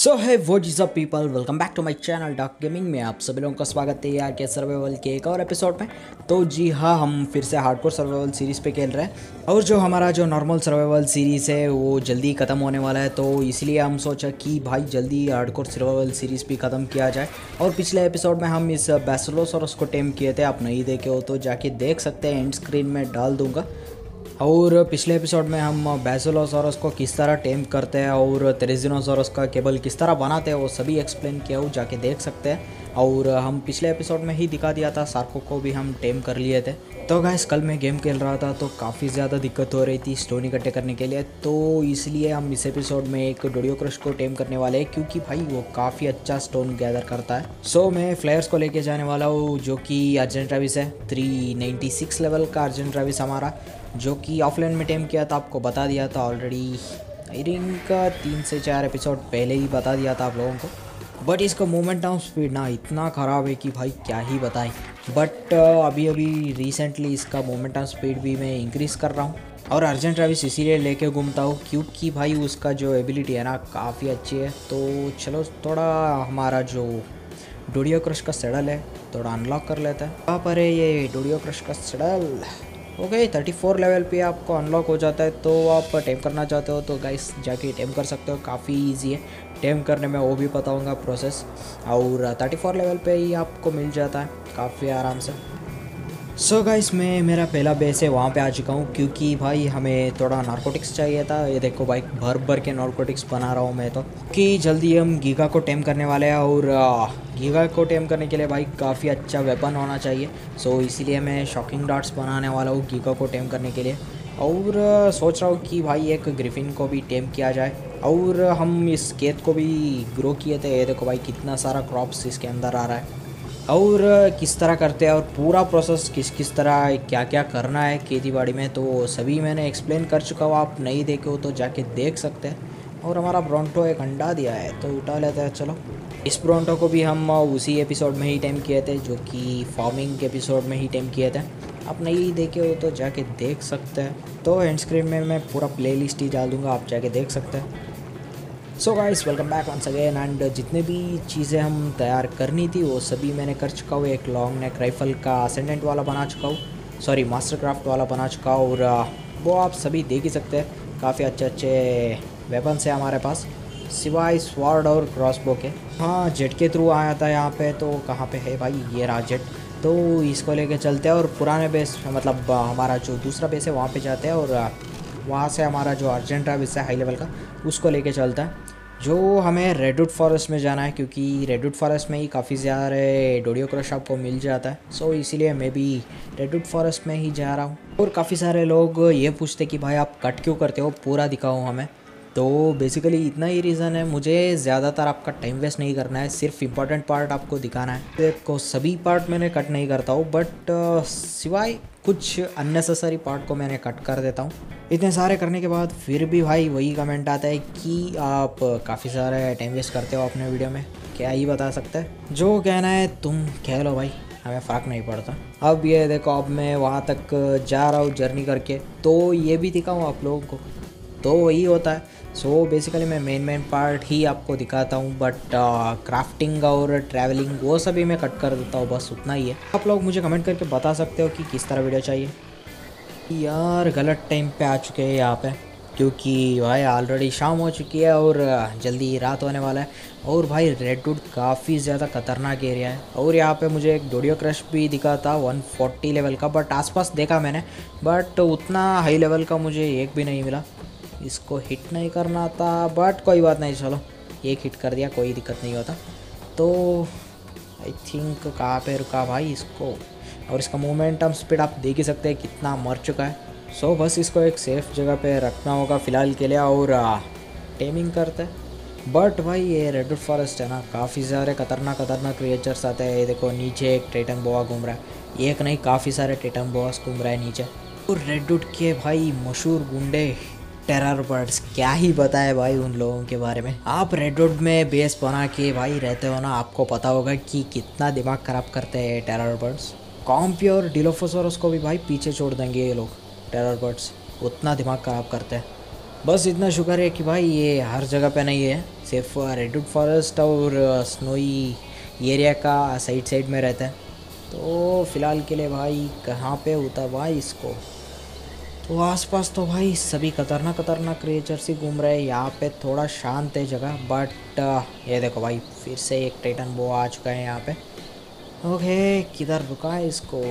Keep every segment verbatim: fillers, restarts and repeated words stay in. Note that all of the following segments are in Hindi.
सो है वो is up people, welcome back to my channel doc gaming में आप सभी लोगों का स्वागत है यार के सर्वाइवल के एक और एपिसोड में। तो जी हाँ, हम फिर से हार्डकोर सर्वाइवल सीरीज़ पे खेल रहे हैं और जो हमारा जो नॉर्मल सर्वाइवल सीरीज़ है वो जल्दी ख़त्म होने वाला है। तो इसलिए हम सोचा कि भाई जल्दी हार्डकोर सर्वाइवल सीरीज़ भी ख़त्म किया जाए। और पिछले एपिसोड में हम इस बैसिलोसॉरस को टेम किए थे, आप नहीं देखे हो तो जाके देख सकते हैं, एंड स्क्रीन में डाल दूँगा। और पिछले एपिसोड में हम बैसिलोसॉरस को किस तरह टेम करते हैं और तेरेजिनोसॉरस का केबल किस तरह बनाते हैं वो सभी एक्सप्लेन किया हो, जाके देख सकते हैं। और हम पिछले एपिसोड में ही दिखा दिया था, सार्को को भी हम टेम कर लिए थे। तो गाइस कल मैं गेम खेल रहा था तो काफ़ी ज़्यादा दिक्कत हो रही थी स्टोन इकट्ठे करने के लिए, तो इसलिए हम इस एपिसोड में एक डोडियोक्रश को टेम करने वाले हैं क्योंकि भाई वो काफ़ी अच्छा स्टोन गैदर करता है। सो मैं फ्लेयर्स को लेके जाने वाला हूँ जो कि अर्जेंट ट्रेविस है, थ्री नाइन्टी सिक्स लेवल का अर्जेंट ट्रेविस हमारा, जो कि ऑफलाइन में टेम किया था, आपको बता दिया था ऑलरेडी। आई थिंक तीन से चार एपिसोड पहले ही बता दिया था आप लोगों को। बट इसका मोमेंट ऑफ स्पीड ना इतना ख़राब है कि भाई क्या ही बताएं। बट अभी अभी रिसेंटली इसका मोमेंट ऑफ स्पीड भी मैं इंक्रीज़ कर रहा हूँ और अर्जेंट ट्रेविस इसीलिए लेके घूमता हूँ क्योंकि भाई उसका जो एबिलिटी है ना काफ़ी अच्छी है। तो चलो थोड़ा हमारा जो डोडियोक्रश का सैडल है थोड़ा अनलॉक कर लेता है। कहाँ पर है ये डोडियोक्रश का saddle? Okay, thirty four level पे आपको अनलॉक हो जाता है। तो आप टेम करना चाहते हो तो गाइस जाके टेम कर सकते हो, काफ़ी इजी है टेम करने में, वो भी बताऊंगा प्रोसेस। और थर्टी फोर लेवल पे ही आपको मिल जाता है काफ़ी आराम से। सो so गाइस मैं मेरा पहला बेस है वहाँ पे आ चुका हूँ क्योंकि भाई हमें थोड़ा नारकोटिक्स चाहिए था। ये देखो भाई भर भर के नारकोटिक्स बना रहा हूँ मैं तो, कि जल्दी हम गीगा को टेम करने वाले हैं। और गीगा को टेम करने के लिए भाई काफ़ी अच्छा वेपन होना चाहिए। सो so, इसीलिए मैं शॉकिंग डॉट्स बनाने वाला हूँ गीगा को टेम करने के लिए। और सोच रहा हूँ कि भाई एक ग्रिफिन को भी टेम किया जाए। और हम इस केत को भी ग्रो किए थे, ये देखो भाई कितना सारा क्रॉप्स इसके अंदर आ रहा है। और किस तरह करते हैं और पूरा प्रोसेस किस किस तरह क्या क्या करना है खेती बाड़ी में, तो सभी मैंने एक्सप्लेन कर चुका हूँ। आप नहीं देखे हो तो जाके देख सकते हैं। और हमारा ब्रोंटो एक अंडा दिया है तो उठा लेते हैं। चलो, इस ब्रोंटो को भी हम उसी एपिसोड में ही टेम किए थे जो कि फार्मिंग के एपिसोड में ही टेम किए थे। आप नहीं देखे हो तो जाके देख सकते हैं। तो एंड स्क्रीन में मैं पूरा प्ले लिस्ट ही डाल दूँगा, आप जाके देख सकते हैं। So guys welcome back once again. And जितने भी चीज़ें हम तैयार करनी थी वो सभी मैंने कर चुका हूँ। एक लॉन्ग नेक राइफल का असेंडेंट वाला बना चुका हूँ, सॉरी मास्टर क्राफ्ट वाला बना चुका हूँ। और वो आप सभी देख ही सकते हैं, काफ़ी अच्छे अच्छे वेपन्स है हमारे पास सिवाय स्वॉर्ड और क्रॉसबो के। हाँ, जेट के थ्रू आया था यहाँ पे, तो कहाँ पे है भाई ये रहा जेट। तो इसको लेके चलते हैं और पुराने बेस मतलब हमारा जो दूसरा बेस है वहाँ पे जाते हैं और वहाँ से हमारा जो अर्जेंट ट्रेविस है हाई लेवल का उसको लेके चलता है, जो हमें रेडवुड फॉरेस्ट में जाना है क्योंकि रेडवुड फॉरेस्ट में ही काफ़ी ज़्यादा डोडियोक्रश आपको मिल जाता है। सो इसीलिए मैं भी रेडवुड फॉरेस्ट में ही जा रहा हूँ। और काफ़ी सारे लोग ये पूछते कि भाई आप कट क्यों करते हो, पूरा दिखाओ हमें। तो बेसिकली इतना ही रीज़न है, मुझे ज़्यादातर आपका टाइम वेस्ट नहीं करना है, सिर्फ इम्पॉर्टेंट पार्ट आपको दिखाना है। देखो सभी पार्ट मैंने कट नहीं करता हूँ, बट सिवाय कुछ अननेसेसरी पार्ट को मैंने कट कर देता हूँ। इतने सारे करने के बाद फिर भी भाई वही कमेंट आता है कि आप काफ़ी सारे टाइम वेस्ट करते हो अपने वीडियो में। क्या ही बता सकते हैं, जो कहना है तुम कह लो भाई, हमें फ़र्क नहीं पड़ता। अब ये देखो, अब मैं वहाँ तक जा रहा हूँ जर्नी करके, तो ये भी दिखाऊँ आप लोगों को, तो वही होता है। सो so, बेसिकली मैं मेन मेन पार्ट ही आपको दिखाता हूँ, बट क्राफ्टिंग और ट्रैवलिंग वो सभी मैं कट कर देता हूँ, बस उतना ही है। आप लोग मुझे कमेंट करके बता सकते हो कि किस तरह वीडियो चाहिए। यार गलत टाइम पे आ चुके हैं यहाँ पे क्योंकि भाई ऑलरेडी शाम हो चुकी है और जल्दी रात होने वाला है। और भाई रेडवुड काफ़ी ज़्यादा खतरनाक एरिया है। और यहाँ पे मुझे एक डोडियोक्रश भी दिखा था वन फोर्टी लेवल का, बट आसपास देखा मैंने, बट उतना हाई लेवल का मुझे एक भी नहीं मिला। इसको हिट नहीं करना था, बट कोई बात नहीं, चलो एक हिट कर दिया, कोई दिक्कत नहीं होता। तो आई थिंक कहाँ पे रुका भाई इसको, और इसका मोमेंटम स्पीड आप देख ही सकते हैं कितना मर चुका है। सो बस इसको एक सेफ जगह पे रखना होगा फ़िलहाल के लिए और टेमिंग करते हैं। बट भाई ये रेडवुड फॉरेस्ट है ना, काफ़ी सारे खतरनाक खतरनाक क्रिएचर्स आते हैं। ये देखो नीचे एक टाइटन बोआ घूम रहा है, एक नहीं काफ़ी सारे टाइटन बोआस घूम रहा है नीचे। और रेडवुड के भाई मशहूर गुंडे टेरर बर्ड्स, क्या ही बताए भाई उन लोगों के बारे में। आप रेडवुड में बेस बना के भाई रहते हो ना, आपको पता होगा कि कितना दिमाग ख़राब करते हैं टेरर बर्ड्स। कॉम्पी और डिलोफोसोरस को भी भाई पीछे छोड़ देंगे ये लोग टेरर बर्ड्स, उतना दिमाग ख़राब करते हैं। बस इतना शुक्र है कि भाई ये हर जगह पे नहीं है, सिर्फ रेडवुड फॉरेस्ट और स्नोई एरिया का साइड साइड में रहता है। तो फ़िलहाल के लिए भाई कहाँ पे होता भाई इसको, तो आसपास तो भाई सभी खतरनाक खतरनाक क्रिएचर्स ही घूम रहे हैं। यहाँ पे थोड़ा शांत है जगह, बट ये देखो भाई फिर से एक टाइटन बो आ चुका है यहाँ पे। ओके किधर रुका है इसको।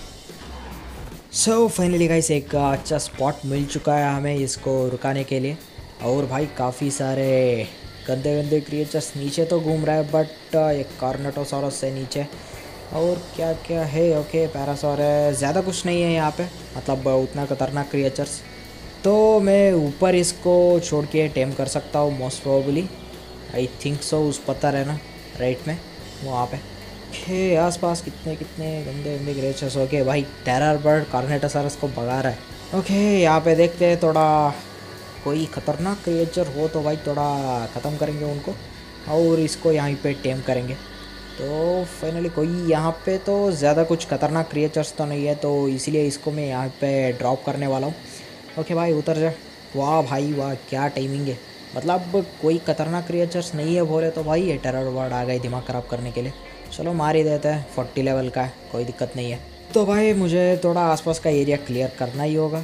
सो फाइनली गाइस एक अच्छा स्पॉट मिल चुका है हमें इसको रुकाने के लिए। और भाई काफ़ी सारे गंदे गंदे क्रिएचर्स नीचे तो घूम रहा है, बट एक कार्नोटोसॉरस है नीचे। और क्या क्या है, ओके पैरासॉर है, ज़्यादा कुछ नहीं है यहाँ पे, मतलब उतना खतरनाक क्रिएचर्स। तो मैं ऊपर इसको छोड़ के टेम कर सकता हूँ most probably, I think so, उस पत्थर है ना राइट में वहाँ पे। ओके आसपास कितने कितने गंदे गंदे क्रिएचर्स। ओके भाई टेरर बर्ड कार्नेटोसॉरस को भगा रहा है। ओके यहाँ पे देखते हैं थोड़ा कोई ख़तरनाक क्रिएचर हो तो भाई थोड़ा ख़त्म करेंगे उनको और इसको यहाँ पे टेम करेंगे। तो फाइनली कोई यहाँ पे तो ज़्यादा कुछ खतरनाक क्रिएचर्स तो नहीं है, तो इसीलिए इसको मैं यहाँ पे ड्रॉप करने वाला हूँ। ओके भाई उतर जा। वाह भाई वाह क्या टाइमिंग है, मतलब कोई खतरनाक क्रिएचर्स नहीं है बोले तो भाई ये टेरर बर्ड आ गए दिमाग ख़राब करने के लिए। चलो मार ही देते हैं, फोर्टी लेवल का है, कोई दिक्कत नहीं है। तो भाई मुझे थोड़ा आसपास का एरिया क्लियर करना ही होगा।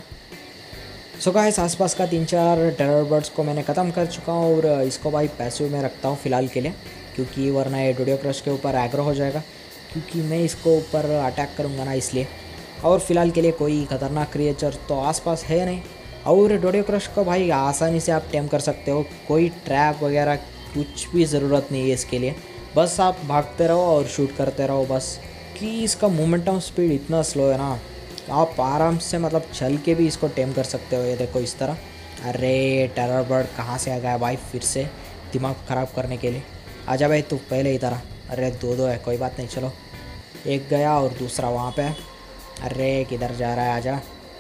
सो गाइस आसपास का तीन चार टेरर बर्ड्स को मैंने ख़त्म कर चुका हूँ और इसको भाई पैसिव में रखता हूँ फ़िलहाल के लिए, क्योंकि वरना ये डोडियो क्रश के ऊपर एग्रो हो जाएगा, क्योंकि मैं इसको ऊपर अटैक करूँगा ना इसलिए। और फ़िलहाल के लिए कोई ख़तरनाक क्रिएचर तो आसपास है नहीं। और डोडियो क्रश को भाई आसानी से आप टेम कर सकते हो, कोई ट्रैप वगैरह कुछ भी ज़रूरत नहीं है इसके लिए, बस आप भागते रहो और शूट करते रहो बस। कि इसका मोमेंटम स्पीड इतना स्लो है ना, आप आराम से मतलब चल के भी इसको टेम कर सकते हो। ये देखो इस तरह। अरे टेरर बर्ड कहाँ से आ गया भाई फिर से दिमाग ख़राब करने के लिए। आजा भाई तू पहले ही तरह। अरे दो दो है, कोई बात नहीं, चलो एक गया और दूसरा वहाँ पे। अरे किधर जा रहा है, आजा,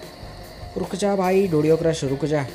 रुक जा भाई डोडियो क्रश रुक जा।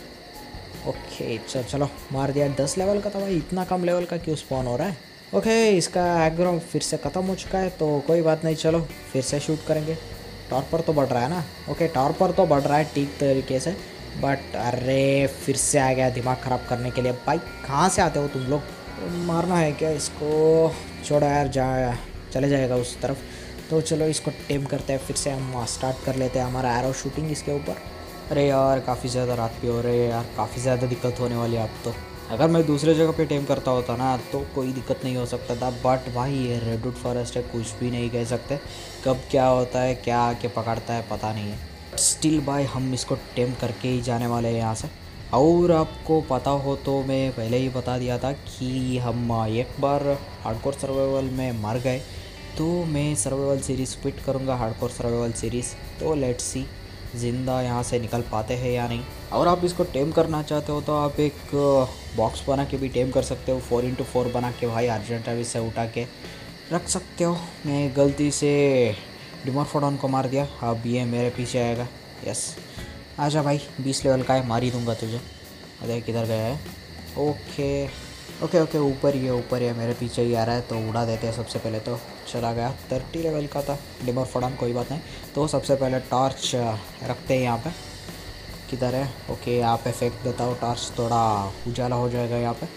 ओके चल चलो मार दिया। दस लेवल का था भाई, इतना कम लेवल का क्यों स्पॉन हो रहा है। ओके इसका एग्रो फिर से ख़त्म हो चुका है, तो कोई बात नहीं, चलो फिर से शूट करेंगे। टॉर्पर तो बढ़ रहा है ना, ओके टॉर्पर तो बढ़ रहा है ठीक तरीके से, बट अरे फिर से आ गया दिमाग ख़राब करने के लिए। भाई कहाँ से आते हो तुम लोग, मारना है क्या इसको, छोड़ो यार, जा चले जाएगा उस तरफ। तो चलो इसको टेम करते हैं, फिर से हम स्टार्ट कर लेते हैं हमारा एरो शूटिंग इसके ऊपर। अरे यार काफ़ी ज़्यादा रात भी हो रही है यार, काफ़ी ज़्यादा दिक्कत होने वाली है अब तो। अगर मैं दूसरे जगह पे टेम करता होता ना तो कोई दिक्कत नहीं हो सकता था, बट भाई ये रेडवुड फॉरेस्ट है, कुछ भी नहीं कह सकते कब क्या होता है, क्या आके पकड़ता है पता नहीं है। स्टिल भाई हम इसको टेम करके ही जाने वाले हैं यहाँ से। और आपको पता हो तो मैं पहले ही बता दिया था कि हम एक बार हार्डकोर सर्वाइवल में मर गए तो मैं सर्वाइवल सीरीज़ क्विट करूँगा, हार्डकोर सर्वाइवल सीरीज़। तो लेट्स सी ज़िंदा यहाँ से निकल पाते हैं या नहीं। और आप इसको टेम करना चाहते हो तो आप एक बॉक्स बना के भी टेम कर सकते हो, फोर इंटू फोर बना के भाई अर्जेंटाविस से उठा के रख सकते हो। मैं गलती से डिमोर्फोडॉन को मार दिया, अब ये मेरे पीछे आएगा। यस आजा भाई, बीस लेवल का है, मार ही दूँगा तुझे। अरे किधर गया है, ओके ओके ओके ऊपर ही है, ऊपर ही है, मेरे पीछे ही आ रहा है, तो उड़ा देते हैं सबसे पहले। तो चला गया, थर्टी लेवल का था डिमोर्फोडॉन, कोई बात नहीं। तो सबसे पहले टॉर्च रखते हैं यहाँ पे, किधर है, ओके यहाँ पे फेंक देता हूँ टॉर्च, थोड़ा उजाला हो जाएगा यहाँ पे।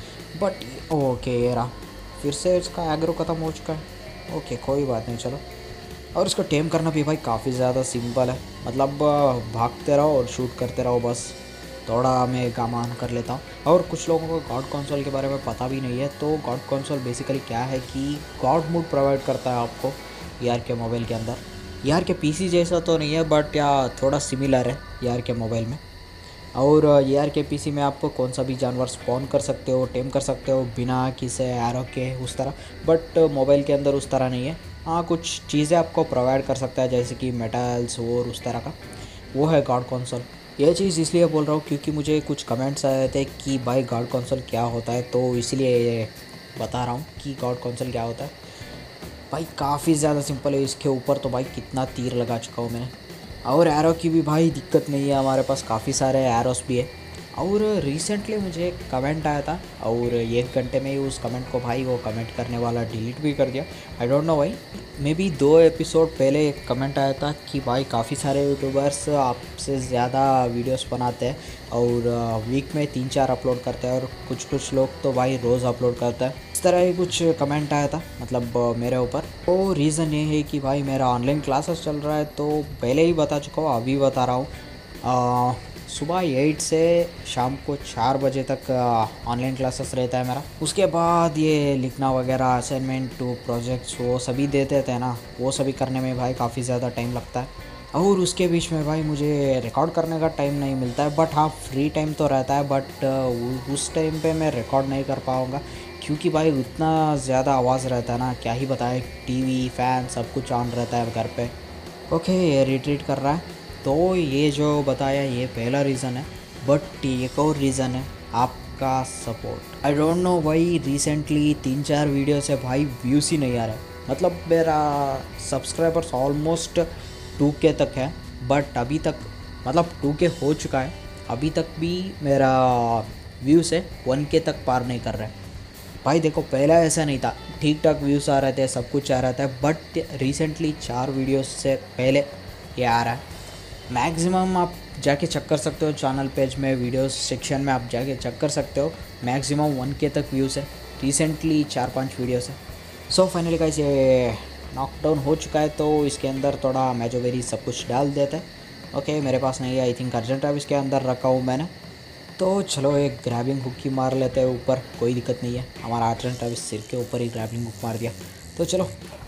बट ओके ये रहा, फिर से इसका एग्रो ख़त्म हो चुका है, ओके कोई बात नहीं चलो। और इसको टेम करना भी भाई काफ़ी ज़्यादा सिंपल है, मतलब भागते रहो और शूट करते रहो बस। थोड़ा मैं काम ऑन कर लेता हूँ। और कुछ लोगों को गॉड कंसोल के बारे में पता भी नहीं है, तो गॉड कंसोल बेसिकली क्या है कि गॉड मोड प्रोवाइड करता है आपको यार के मोबाइल के अंदर। यार के पीसी जैसा तो नहीं है, बट या थोड़ा सिमिलर है यार के मोबाइल में। और यार के पीसी में आपको कौन सा भी जानवर स्पॉन कर सकते हो, टेम कर सकते हो बिना किसी एरो के उस तरह, बट मोबाइल के अंदर उस तरह नहीं है। हाँ कुछ चीज़ें आपको प्रोवाइड कर सकता है जैसे कि मेटल्स और उस तरह का, वो है गॉड कंसोल। यह चीज़ इसलिए बोल रहा हूँ क्योंकि मुझे कुछ कमेंट्स आए थे कि भाई गॉड कंसोल क्या होता है, तो इसलिए ये बता रहा हूँ कि गॉड कंसोल क्या होता है। भाई काफ़ी ज़्यादा सिंपल है, इसके ऊपर तो भाई कितना तीर लगा चुका हूँ मैंने। और एरो की भी भाई दिक्कत नहीं है, हमारे पास काफ़ी सारे एरोस भी है, और रिसेंटली मुझे एक कमेंट आया था और एक घंटे में ही उस कमेंट को भाई वो कमेंट करने वाला डिलीट भी कर दिया। आई डोंट नो भाई, मे बी दो एपिसोड पहले एक कमेंट आया था कि भाई काफ़ी सारे यूट्यूबर्स आपसे ज़्यादा वीडियोस बनाते हैं और वीक में तीन चार अपलोड करते हैं और कुछ कुछ लोग तो भाई रोज़ अपलोड करता है। इस तरह ही कुछ कमेंट आया था मतलब मेरे ऊपर। तो रीज़न ये है कि भाई मेरा ऑनलाइन क्लासेस चल रहा है, तो पहले ही बता चुका हूँ, अभी बता रहा हूँ। सुबह एट से शाम को चार बजे तक ऑनलाइन क्लासेस रहता है मेरा। उसके बाद ये लिखना वगैरह, असाइनमेंट टू प्रोजेक्ट्स वो सभी देते थे ना, वो सभी करने में भाई काफ़ी ज़्यादा टाइम लगता है। और उसके बीच में भाई मुझे रिकॉर्ड करने का टाइम नहीं मिलता है। बट हाँ, फ्री टाइम तो रहता है, बट उस टाइम पे मैं रिकॉर्ड नहीं कर पाऊँगा क्योंकि भाई उतना ज़्यादा आवाज़ रहता है ना, क्या ही बताए। टीवी फैन सब कुछ ऑन रहता है घर पे। ओके, ये रिट्रीट कर रहा है। तो ये जो बताया ये पहला रीज़न है, बट एक और रीज़न है आपका सपोर्ट। आई डोंट नो भाई, रिसेंटली तीन चार वीडियो से भाई व्यूज़ ही नहीं आ रहे। मतलब मेरा सब्सक्राइबर्स ऑलमोस्ट टू के तक है, बट अभी तक मतलब टू के हो चुका है, अभी तक भी मेरा व्यूज़ है वन के तक पार नहीं कर रहा है। भाई देखो, पहला ऐसा नहीं था, ठीक ठाक व्यूज़ आ रहे थे, सब कुछ आ रहा था, बट रिसेंटली चार वीडियोस से पहले ये आ रहा है। मैक्सिमम आप जाके चेक कर सकते हो चैनल पेज में, वीडियोस सेक्शन में आप जाके चेक कर सकते हो, मैक्सिमम वन के तक व्यूज़ है रिसेंटली चार पांच वीडियोस है। सो फाइनली गाइस ये नॉकडाउन हो चुका है, तो इसके अंदर थोड़ा मेजोवेरी सब कुछ डाल देते हैं। ओके, मेरे पास नहीं है, आई थिंक अर्जेंट ट्रैविस के अंदर रखा हूँ मैंने। तो चलो एक ग्रैबिंग हुक ही मार लेते हैं ऊपर, कोई दिक्कत नहीं है। हमारा अर्जेंट ट्रैविस सिर के ऊपर ही ग्रैबिंग हुक मार दिया। तो चलो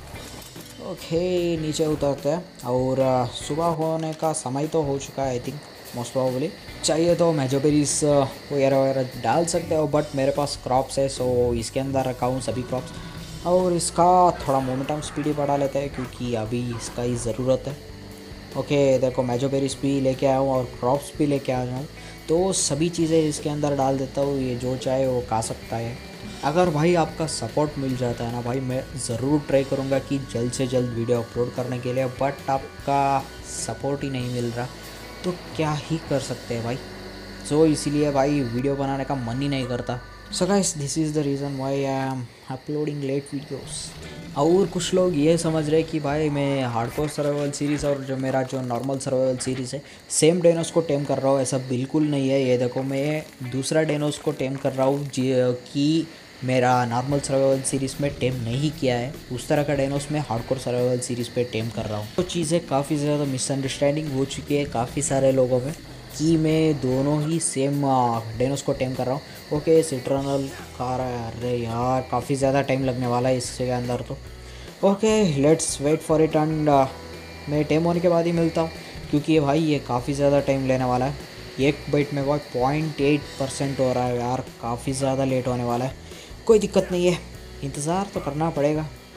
ओके नीचे उतरते हैं और सुबह होने का समय तो हो चुका है आई थिंक, मोस्ट प्रोबेबली। चाहिए तो मेजोबेरीज वगैरह वगैरह डाल सकते हो, बट मेरे पास क्रॉप्स है, सो इसके अंदर रखा हूँ सभी क्रॉप्स। और इसका थोड़ा मोमेंटम स्पीड ही बढ़ा लेते हैं क्योंकि अभी इसका ही ज़रूरत है। ओके देखो, मेजोबेरीज भी लेके आया हूँ और क्रॉप्स भी लेके आया हूँ, तो सभी चीज़ें इसके अंदर डाल देता हूँ। ये जो चाहे वो खा सकता है। अगर भाई आपका सपोर्ट मिल जाता है ना भाई, मैं ज़रूर ट्राई करूँगा कि जल्द से जल्द वीडियो अपलोड करने के लिए, बट आपका सपोर्ट ही नहीं मिल रहा तो क्या ही कर सकते हैं भाई। सो so, इसीलिए भाई वीडियो बनाने का मन ही नहीं करता। So guys, this is the reason why I am uploading late videos. और कुछ लोग ये समझ रहे कि भाई मैं हार्डकोर सर्वाइवल सीरीज़ और जो मेरा जो नॉर्मल सर्वाइवल सीरीज़ है सेम डेनोस को टेम कर रहा हूँ, ऐसा बिल्कुल नहीं है। ये देखो, मैं दूसरा डेनोस को टेम कर रहा हूँ कि मेरा नॉर्मल सर्वाइवल सीरीज़ में टेम नहीं किया है, उस तरह का डेनोस में हार्डकोर सर्वाइवल सीरीज़ पे टेम कर रहा हूँ। तो चीज़ें काफ़ी ज़्यादा मिसअंडरस्टैंडिंग हो चुकी है काफ़ी सारे लोगों में कि मैं दोनों ही सेम डेनोस को टेम कर रहा हूँ। ओके, सिट्रनल खा रहा है, अरे यार काफ़ी ज़्यादा टाइम लगने वाला है इसके अंदर तो। Okay let's wait for it and मैं टेम होने के बाद ही मिलता हूँ, क्योंकि ये भाई ये काफ़ी ज़्यादा टाइम लेने वाला है। एक बाइट में भाई पॉइंट एट परसेंट हो रहा है यार, काफ़ी ज़्यादा लेट होने वाला है। कोई दिक्कत नहीं है, इंतज़ार तो करना पड़ेगा।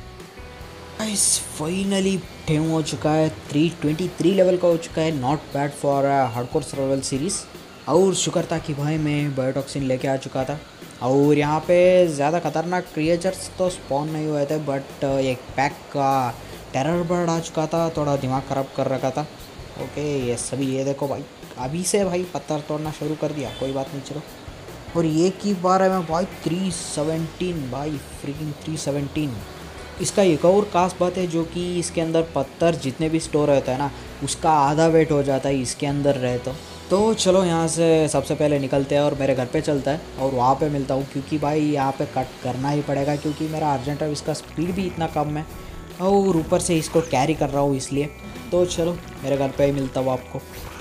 गाइस फाइनली टेम हो चुका है, थ्री ट्वेंटी थ्री लेवल का हो चुका है, not bad for hardcore survival series. और शुक्र था कि भाई मैं बायोटॉक्सिन लेके आ चुका था और यहाँ पे ज़्यादा खतरनाक क्रिएचर्स तो स्पॉन नहीं हुए थे, बट एक पैक का टेरर बर्ड आ चुका था, थोड़ा दिमाग ख़राब कर रखा था। ओके ये सभी, ये देखो भाई अभी से भाई पत्थर तोड़ना शुरू कर दिया, कोई बात नहीं चलो। और ये की बार है मैं भाई थ्री सेवनटीन भाई फ्रीकिंग थ्री सेवनटीन। इसका एक और खास बात है जो कि इसके अंदर पत्थर जितने भी स्टोर रहता है ना, उसका आधा वेट हो जाता है इसके अंदर रहे तो। तो चलो यहाँ से सबसे पहले निकलते हैं और मेरे घर पे चलता है और वहाँ पे मिलता हूँ, क्योंकि भाई यहाँ पे कट करना ही पड़ेगा क्योंकि मेरा अर्जेंट है, इसका स्पीड भी इतना कम है और ऊपर से इसको कैरी कर रहा हूँ इसलिए। तो चलो मेरे घर पे ही मिलता हूँ आपको।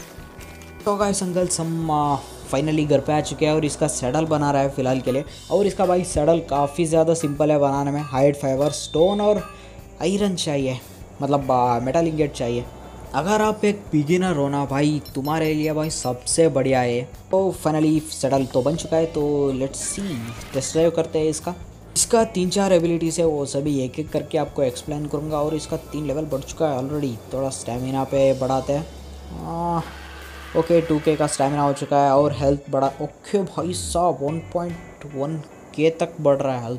तो गाइस अंकल्स, हम फाइनली घर पे आ चुके हैं और इसका सैडल बना रहा है फ़िलहाल के लिए। और इसका भाई सैडल काफ़ी ज़्यादा सिंपल है बनाने में, हाइड फाइबर स्टोन और आयरन चाहिए, मतलब मेटल इंगेट चाहिए। अगर आप एक बिगिनर हो ना भाई, तुम्हारे लिए भाई सबसे बढ़िया है। तो फाइनली सैडल तो बन चुका है, तो लेट्स सी टेस्ट ड्राइव करते हैं इसका। इसका तीन चार एबिलिटीज़ है, वो सभी एक एक करके आपको एक्सप्लेन करूँगा। और इसका तीन लेवल बढ़ चुका है ऑलरेडी, थोड़ा स्टेमिना पे बढ़ाते हैं। ओके टू के का स्टेमिना हो चुका है और हेल्थ बढ़ा। ओके भाई साहब वन पॉइंट वन के तक बढ़ रहा है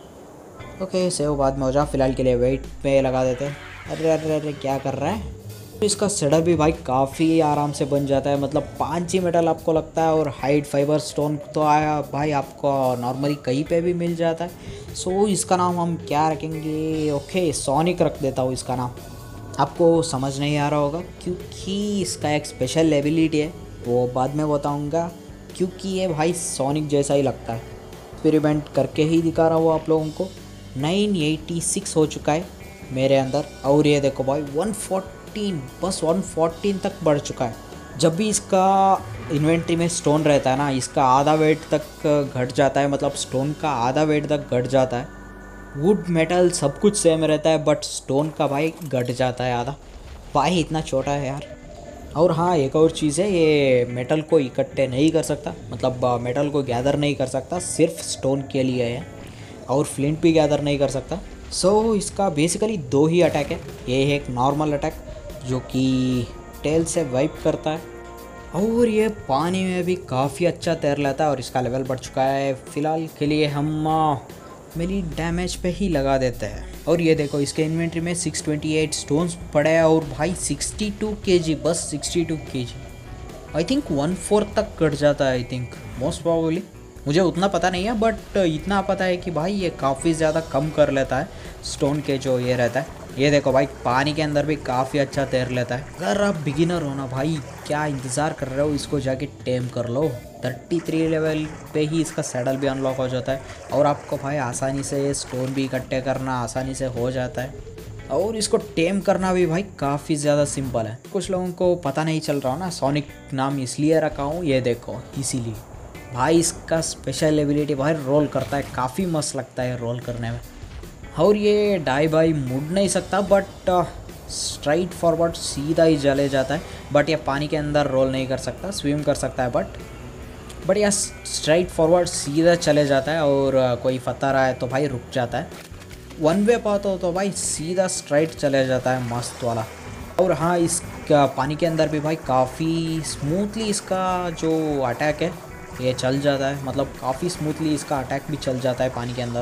हेल्थ। ओके सेव बाद में हो जा, फिलहाल के लिए वेट पे लगा देते हैं। अरे अरे अरे क्या कर रहा है, इसका सेटअप भी भाई काफ़ी आराम से बन जाता है, मतलब पाँच ही मेटल आपको लगता है और हाइट फाइबर स्टोन तो आया भाई आपको नॉर्मली कहीं पे भी मिल जाता है। सो इसका नाम हम क्या रखेंगे, ओके सोनिक रख देता हूँ इसका नाम। आपको समझ नहीं आ रहा होगा क्योंकि इसका एक स्पेशल एबिलिटी है, वो बाद में बताऊँगा, क्योंकि ये भाई सोनिक जैसा ही लगता है। एक्सपेरिमेंट करके ही दिखा रहा हूँ आप लोगों को। नाइन एटी सिक्स हो चुका है मेरे अंदर, और ये देखो भाई वन फोर्टीन, बस वन फोर्टीन तक बढ़ चुका है। जब भी इसका इन्वेंट्री में स्टोन रहता है ना, इसका आधा वेट तक घट जाता है, मतलब स्टोन का आधा वेट तक घट जाता है। वुड मेटल सब कुछ सेम रहता है बट स्टोन का भाई घट जाता है आधा। भाई इतना छोटा है यार। और हाँ एक और चीज़ है, ये मेटल को इकट्ठे नहीं कर सकता, मतलब मेटल को गैदर नहीं कर सकता, सिर्फ स्टोन के लिए है। और फ्लिंट भी गैदर नहीं कर सकता। सो so, इसका बेसिकली दो ही अटैक है। ये है एक नॉर्मल अटैक जो कि टेल से वाइप करता है, और ये पानी में भी काफ़ी अच्छा तैर लेता है और इसका लेवल बढ़ चुका है। फ़िलहाल के लिए हम मेरी डैमेज पे ही लगा देते हैं। और ये देखो इसके इन्वेंट्री में सिक्स ट्वेंटी एट स्टोन्स पड़े हैं और भाई सिक्सटी टू केजी, बस sixty two KG. I think one fourth तक कट जाता है, आई थिंक मोस्ट प्रोबेबली, मुझे उतना पता नहीं है बट इतना पता है कि भाई ये काफ़ी ज़्यादा कम कर लेता है स्टोन के जो ये रहता है। ये देखो भाई पानी के अंदर भी काफ़ी अच्छा तैर लेता है। अगर आप बिगिनर हो ना भाई, क्या इंतज़ार कर रहे हो, इसको जाके टेम कर लो। थर्टी थ्री लेवल पे ही इसका सैडल भी अनलॉक हो जाता है और आपको भाई आसानी से स्टोन भी इकट्ठे करना आसानी से हो जाता है, और इसको टेम करना भी भाई काफ़ी ज़्यादा सिंपल है। कुछ लोगों को पता नहीं चल रहा हो ना, सोनिक नाम इसलिए रखा हूँ, ये देखो इसीलिए। भाई इसका स्पेशल एबिलिटी भाई रोल करता है, काफ़ी मस्त लगता है रोल करने में। और ये डाई बाई मुड़ नहीं सकता बट स्ट्राइट फॉरवर्ड सीधा ही चले जाता है, बट ये पानी के अंदर रोल नहीं कर सकता, स्विम कर सकता है बट बट यह स्ट्राइट फॉरवर्ड सीधा चले जाता है, और कोई पत्थर आए तो भाई रुक जाता है। वन वे पाथ हो तो भाई सीधा स्ट्राइट चले जाता है, मस्त वाला। और हाँ इसका पानी के अंदर भी भाई काफ़ी स्मूथली इसका जो अटैक है ये चल जाता है, मतलब काफ़ी स्मूथली इसका अटैक भी चल जाता है पानी के अंदर।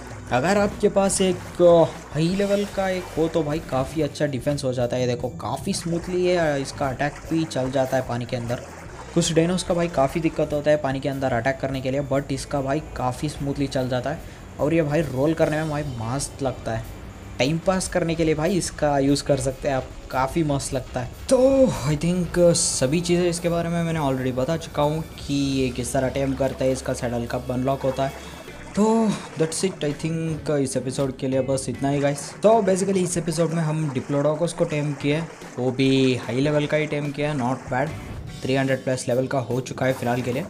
अगर आपके पास एक हाई लेवल का एक हो तो भाई काफ़ी अच्छा डिफेंस हो जाता है। देखो काफ़ी स्मूथली है इसका अटैक भी चल जाता है पानी के अंदर। कुछ डायनोस का भाई काफ़ी दिक्कत होता है पानी के अंदर अटैक करने के लिए, बट इसका भाई काफ़ी स्मूथली चल जाता है, और ये भाई रोल करने में भाई मस्त लगता है। टाइम पास करने के लिए भाई इसका यूज़ कर सकते हैं आप, काफ़ी मस्त लगता है। तो आई थिंक सभी चीज़ें इसके बारे में मैंने ऑलरेडी बता चुका हूँ कि ये किस तरह टेम करता है, इसका सैडल कब अनलॉक होता है। तो दैट्स इट, आई थिंक इस एपिसोड के लिए बस इतना ही गाइस। तो बेसिकली इस एपिसोड में हम डिप्लोडोकस को टेम किया, वो भी हाई लेवल का ही टेम किया, not bad, three hundred plus level का हो चुका है फ़िलहाल के लिए।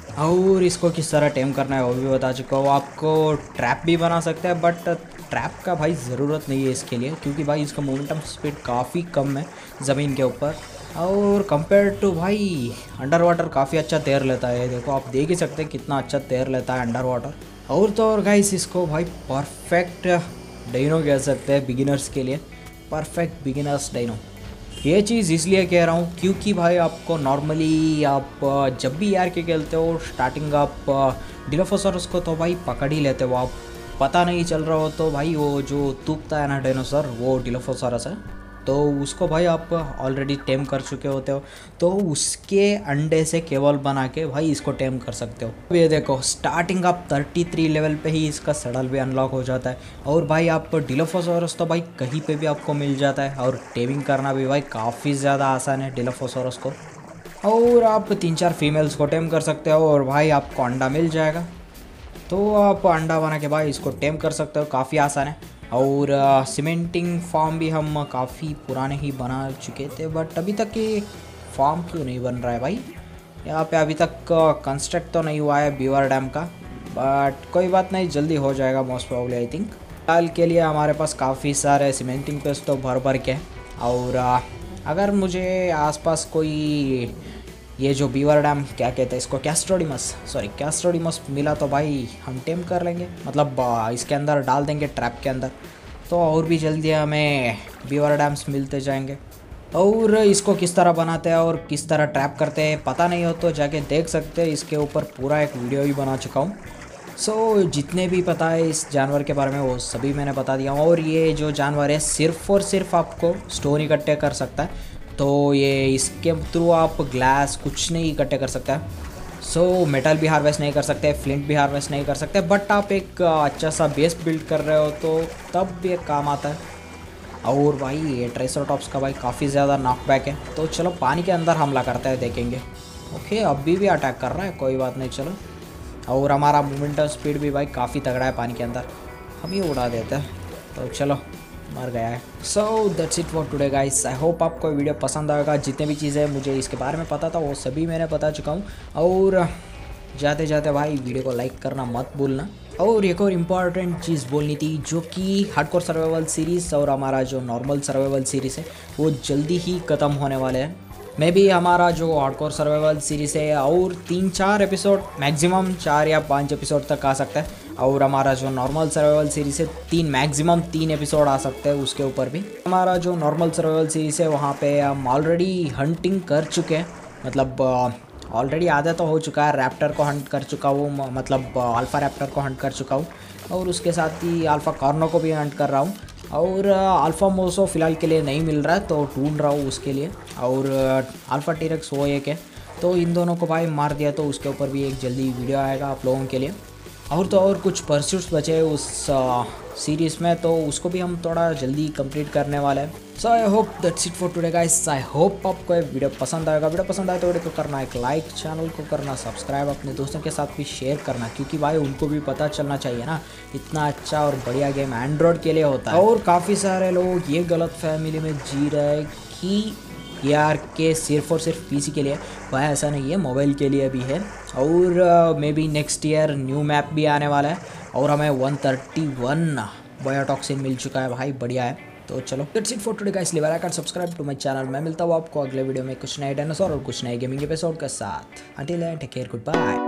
और इसको किस तरह टेम करना है वो भी बता चुका हूँ। आपको ट्रैप भी बना सकते हैं बट ट्रैप का भाई ज़रूरत नहीं है इसके लिए, क्योंकि भाई इसका मोमेंटम स्पीड काफ़ी कम है ज़मीन के ऊपर, और कंपेयर टू भाई अंडर वाटर काफ़ी अच्छा तैर लेता है। देखो आप देख ही सकते हैं कितना अच्छा तैर लेता है अंडर वाटर। और तो और गाइस इसको भाई परफेक्ट डाइनो कह सकते हैं बिगिनर्स के लिए, परफेक्ट बिगिनर्स डाइनो। ये चीज़ इसलिए कह रहा हूँ क्योंकि भाई आपको नॉर्मली आप जब भी यार के खेलते हो स्टार्टिंग आप डिलोफोसोरस को तो भाई पकड़ ही लेते हो, आप पता नहीं चल रहा हो तो भाई वो जो तूकता है ना डायनासोर वो डिलोफोसोरस है, तो उसको भाई आप ऑलरेडी टेम कर चुके होते हो, तो उसके अंडे से केवल बना के भाई इसको टेम कर सकते हो। ये देखो स्टार्टिंग आप थर्टी थ्री लेवल पे ही इसका सडल भी अनलॉक हो जाता है, और भाई आप डिलोफोसोरस तो भाई कहीं पे भी आपको मिल जाता है, और टेमिंग करना भी भाई काफ़ी ज़्यादा आसान है डिलोफोसोरस को। और आप तीन चार फीमेल्स को टेम कर सकते हो और भाई आपको अंडा मिल जाएगा, तो आप अंडा बना के भाई इसको टेम कर सकते हो, काफ़ी आसान है। और सीमेंटिंग फार्म भी हम काफ़ी पुराने ही बना चुके थे, बट अभी तक ये फार्म क्यों नहीं बन रहा है भाई, यहाँ पे अभी तक कंस्ट्रक्ट तो नहीं हुआ है बीवर डैम का, बट कोई बात नहीं जल्दी हो जाएगा मोस्ट प्रॉब्ली आई थिंक। फिलहाल के लिए हमारे पास काफ़ी सारे सीमेंटिंग पेस्ट तो भर भर के, और अगर मुझे आसपास कोई ये जो बीवर डैम क्या कहते हैं इसको, कैस्ट्रोडिमस, सॉरी कैस्ट्रोडिमस मिला तो भाई हम टेम कर लेंगे, मतलब इसके अंदर डाल देंगे ट्रैप के अंदर, तो और भी जल्दी हमें बीवर डैम्स मिलते जाएंगे। और इसको किस तरह बनाते हैं और किस तरह ट्रैप करते हैं पता नहीं हो तो जाके देख सकते हैं, इसके ऊपर पूरा एक वीडियो भी बना चुका हूँ। सो so, जितने भी पता है इस जानवर के बारे में वो सभी मैंने बता दिया, और ये जो जानवर है सिर्फ और सिर्फ आपको स्टोन इकट्ठे कर सकता है, तो ये इसके थ्रू आप ग्लास कुछ नहीं इकट्ठे कर सकते हैं। सो so, मेटल भी हार्वेस्ट नहीं कर सकते, फ्लिंट भी हार्वेस्ट नहीं कर सकते, बट आप एक अच्छा सा बेस बिल्ड कर रहे हो तो तब ये काम आता है। और भाई ये ट्राइसेराटॉप्स का भाई काफ़ी ज़्यादा नॉकबैक है, तो चलो पानी के अंदर हमला करते हैं, देखेंगे। ओके अभी भी अटैक कर रहा है, कोई बात नहीं, चलो। और हमारा मोमेंटम स्पीड भी भाई काफ़ी तगड़ा है पानी के अंदर, हम ये उड़ा देते हैं, तो चलो मर गया है। So that's it for today guys, I hope आपको वीडियो पसंद आएगा। जितने भी चीज़ें मुझे इसके बारे में पता था वो सभी मैंने बता चुका हूँ। और जाते जाते भाई वीडियो को लाइक करना मत भूलना। और एक और इम्पॉर्टेंट चीज़ बोलनी थी, जो कि हार्डकोर सर्वाइवल सीरीज़ और हमारा जो नॉर्मल सर्वाइवल सीरीज़ है वो जल्दी ही ख़त्म होने वाले हैं। मे भी हमारा जो हार्डकोर सर्वाइवल सीरीज़ है और तीन चार एपिसोड, मैक्सिमम चार या पाँच एपिसोड तक आ सकता है। और हमारा जो नॉर्मल सर्वाइवल सीरीज़ है तीन मैक्सिमम तीन एपिसोड आ सकते हैं, उसके ऊपर भी। हमारा जो नॉर्मल सर्वाइवल सीरीज़ है वहाँ पे हम ऑलरेडी हंटिंग कर चुके हैं, मतलब ऑलरेडी आधा तो हो चुका है। रैप्टर को हंट कर चुका हूँ, मतलब अल्फ़ा रैप्टर को हंट कर चुका हूँ, और उसके साथ ही अल्फ़ा कॉर्नो को भी हंट कर रहा हूँ। और अल्फ़ा मोसो फ़िलहाल के लिए नहीं मिल रहा है, तो ढूंढ रहा हूँ उसके लिए। और अल्फ़ा टीरेक्स वो एक है, तो इन दोनों को भाई मार दिया, तो उसके ऊपर भी एक जल्दी वीडियो आएगा आप लोगों के लिए। और तो और कुछ परस्यूट्स बचे उस सीरीज़ में, तो उसको भी हम थोड़ा जल्दी कंप्लीट करने वाले हैं। So I hope that's it for today guys. I hope आपको ये वीडियो पसंद आएगा। वीडियो पसंद आए तो वीडियो को करना एक लाइक, चैनल को करना सब्सक्राइब, अपने दोस्तों के साथ भी शेयर करना, क्योंकि भाई उनको भी पता चलना चाहिए ना, इतना अच्छा और बढ़िया गेम एंड्रॉयड के लिए होता है। और काफ़ी सारे लोग ये गलत फैमिली में जी रहे हैं कि यार के सिर्फ और सिर्फ पीसी के लिए, भाई ऐसा नहीं है, मोबाइल के लिए भी है। और maybe next year new map भी आने वाला है, और हमें वन थर्टी वन बायोटॉक्सिन मिल चुका है भाई, बढ़िया है। तो चलो that's it for today guys, leave a like and subscribe to my channel. मैं मिलता हूँ आपको अगले वीडियो में कुछ नए डायनासोर और कुछ नए गेमिंग एपिसोड के साथ। Until then take care, good bye.